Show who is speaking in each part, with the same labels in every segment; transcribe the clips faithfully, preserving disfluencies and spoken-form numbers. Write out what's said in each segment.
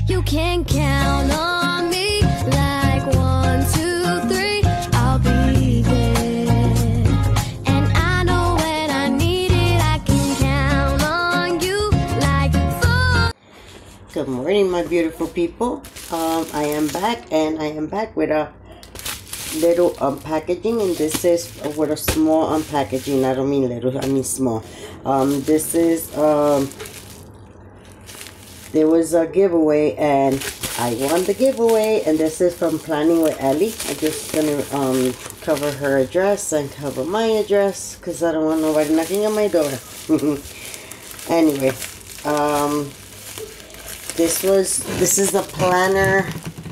Speaker 1: You can count on me like one, two, three. I'll be there. And I know when I need it, I can count on you like four.
Speaker 2: Good morning, my beautiful people. Um, I am back, and I am back with a little unpackaging, and this is with a small unpackaging. I don't mean little, I mean small. Um, this is um. There was a giveaway and I won the giveaway, and this is from Planning with Ellie. I'm just gonna um cover her address and cover my address because I don't want nobody knocking on my door. Anyway, um this was this is a planner.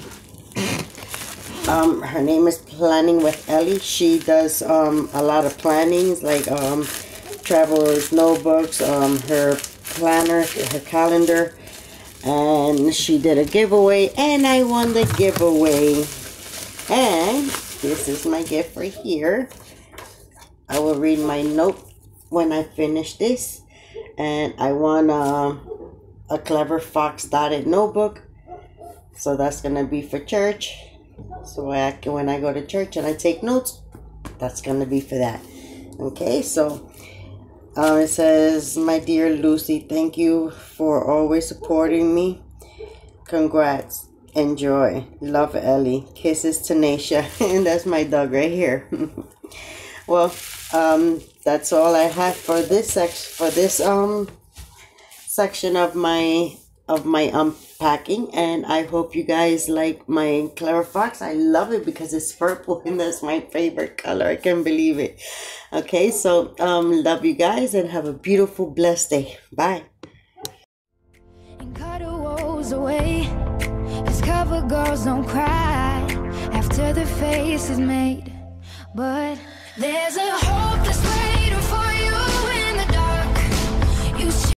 Speaker 2: Um her name is Planning with Ellie. She does um a lot of plannings, like um travelers notebooks, um her planner, her calendar. And she did a giveaway, and I won the giveaway. And this is my gift right here. I will read my note when I finish this. And I won a, a Clever Fox dotted notebook. So that's going to be for church. So I can, when I go to church and I take notes, that's going to be for that. Okay, so Um, it says, "My dear Lucy, thank you for always supporting me. Congrats. Enjoy. Love, Ellie. Kisses to Nasia." And that's my dog right here. Well, um, that's all I have for this section, for this um section of my of my unpacking. And I hope you guys like my Clever Fox. I love it because it's purple, and that's my favorite color. I can't believe it. Okay, so um love you guys, and have a beautiful, blessed day. Bye.
Speaker 1: And cut the woes away, 'cause cover girls don't cry after the face is made. But there's a hopeless way.